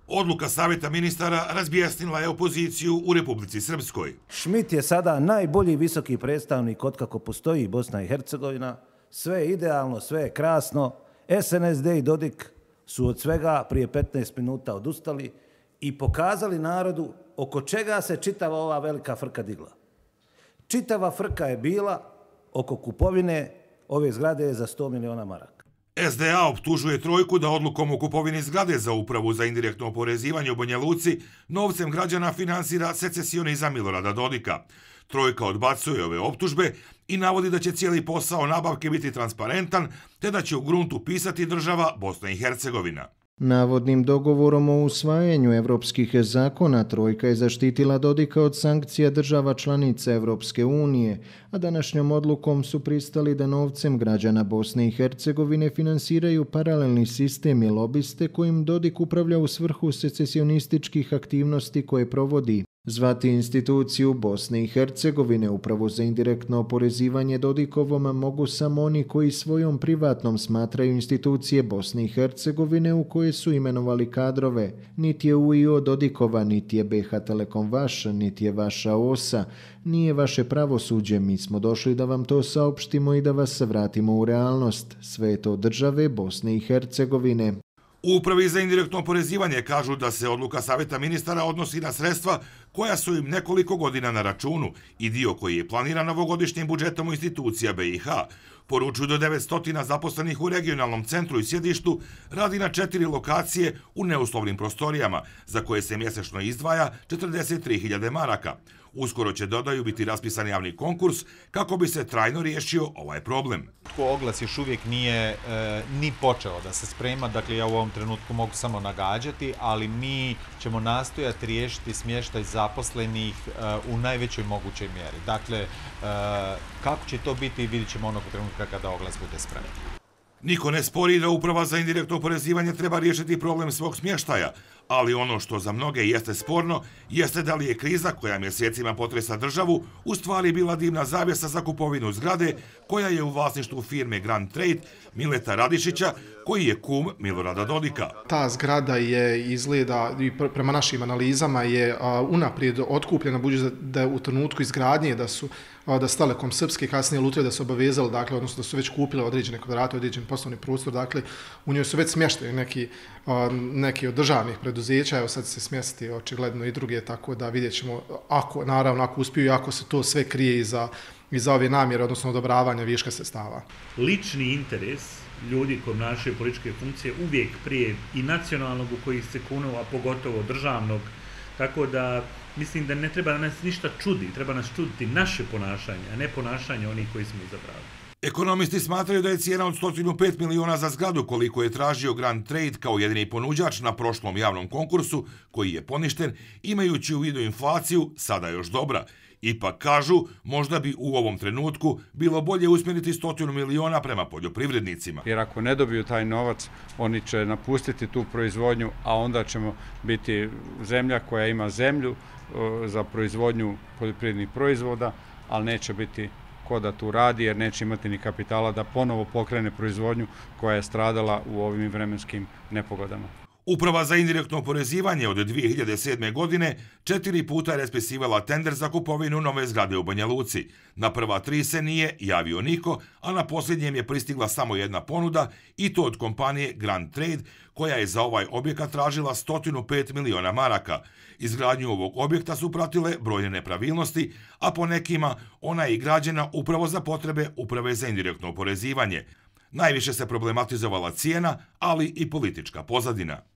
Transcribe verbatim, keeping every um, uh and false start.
Odluka Savjeta ministara razbjesnila je opoziciju u Republici Srpskoj. Schmidt je sada najbolji visoki predstavnik otkako postoji Bosna i Hercegovina. Sve je idealno, sve je krasno. S N S D i Dodik su od svega prije petnaest minuta odustali i pokazali narodu oko čega se čitava ova velika frka digla. Čitava frka je bila oko kupovine ove zgrade za sto miliona maraka. S D A optužuje Trojku da odlukom o kupovini zgrade za Upravu za indirektno oporezivanje u Banja Luci novcem građana finansira secesionizam Milorada Dodika. Trojka odbacuje ove optužbe i navodi da će cijeli posao nabavke biti transparentan, te da će u gruntu pisati država Bosna i Hercegovina. Navodnim dogovorom o usvajanju evropskih zakona Trojka je zaštitila Dodika od sankcija država članica Evropske unije, a današnjom odlukom su pristali da novcem građana Bosne i Hercegovine finansiraju paralelni sistem i lobiste kojim Dodik upravlja u svrhu secesionističkih aktivnosti koje provodi. Zvati instituciju Bosne i Hercegovine Upravu za indirektno oporezivanje Dodikovom mogu samo oni koji svojom privatnom smatraju institucije Bosne i Hercegovine u koje su imenovali kadrove. Niti je U I O Dodikova, niti je B H Telekom vaš, niti je vaša O S A. Nije vaše pravosuđe, mi smo došli da vam to saopštimo i da vas vratimo u realnost. Sve je to države Bosne i Hercegovine. U Upravi za indirektno oporezivanje kažu da se odluka Savjeta ministara odnosi na sredstva koja su im nekoliko godina na računu i dio koji je planiran novogodišnjim budžetom institucija B i H. Poručuju do devetsto zaposlenih u regionalnom centru i sjedištu radi na četiri lokacije u neuslovnim prostorijama, za koje se mjesečno izdvaja četrdeset tri hiljade maraka. Uskoro će, dodaju, biti raspisan javni konkurs kako bi se trajno riješio ovaj problem. Oglas još uvijek nije e, ni počeo da se sprema, dakle ja u ovom trenutku mogu samo nagađati, ali mi ćemo nastojati riješiti smještaj zaposlenih e, u najvećoj mogućoj mjeri. Dakle, e, kako će to biti vidjet ćemo onog trenutka kada oglas bude spreman. Niko ne spori da Uprava za indirektno oporezivanje treba riješiti problem svog smještaja, ali ono što za mnoge jeste sporno, jeste da li je kriza koja mjesecima potresa državu u stvari bila dimna zavjesa za kupovinu zgrade koja je u vlasništvu firme Grand Trade Mileta Radišića, koji je kum Milorada Dodika. Ta zgrada je izgleda, i prema našim analizama, je unaprijed otkupljena, budući da u trenutku izgradnje da su da su Telekom Srpske, kasnije Lutrija, da su obavezali, dakle, odnosno da su već kupile određene kvadrate, određen poslovni prostor, dakle, u njoj su već smješteni neki, neki od državnih preduzeća, evo sad se smjestiti očigledno i druge, tako da vidjet ćemo, ako, naravno, ako uspiju i ako se to sve krije iza, iza ove namjere, odnosno odobravanja viška sredstava. Lični interes ljudi koji obnašaju političke funkcije uvijek prije i nacionalnog u kojih se kunu, a pogotovo državnog, tako da mislim da ne treba nas ništa čudi, treba nas čuditi naše ponašanje, a ne ponašanje onih koji smo izabrali. Ekonomisti smatraju da je cijena od sto pet miliona za zgradu koliko je tražio Grand Trade kao jedini ponuđač na prošlom javnom konkursu, koji je poništen, imajući u vidu inflaciju, sada još dobra. Ipak kažu, možda bi u ovom trenutku bilo bolje usmjeriti stotinu miliona prema poljoprivrednicima. Jer ako ne dobiju taj novac, oni će napustiti tu proizvodnju, a onda ćemo biti zemlja koja ima zemlju za proizvodnju poljoprivrednih proizvoda, ali neće biti ko da tu radi, jer neće imati ni kapitala da ponovo pokrene proizvodnju koja je stradala u ovim vremenskim nepogodama. Uprava za indirektno oporezivanje od dvije hiljade sedme. godine četiri puta je raspisivala tender za kupovinu nove zgrade u Banja Luci. Na prva tri se nije javio niko, a na posljednjem je pristigla samo jedna ponuda, i to od kompanije Grand Trade, koja je za ovaj objekat tražila sto pet miliona maraka. Izgradnju ovog objekta su pratile brojne nepravilnosti, a po nekima ona je i građena upravo za potrebe Uprave za indirektno oporezivanje. Najviše se problematizovala cijena, ali i politička pozadina.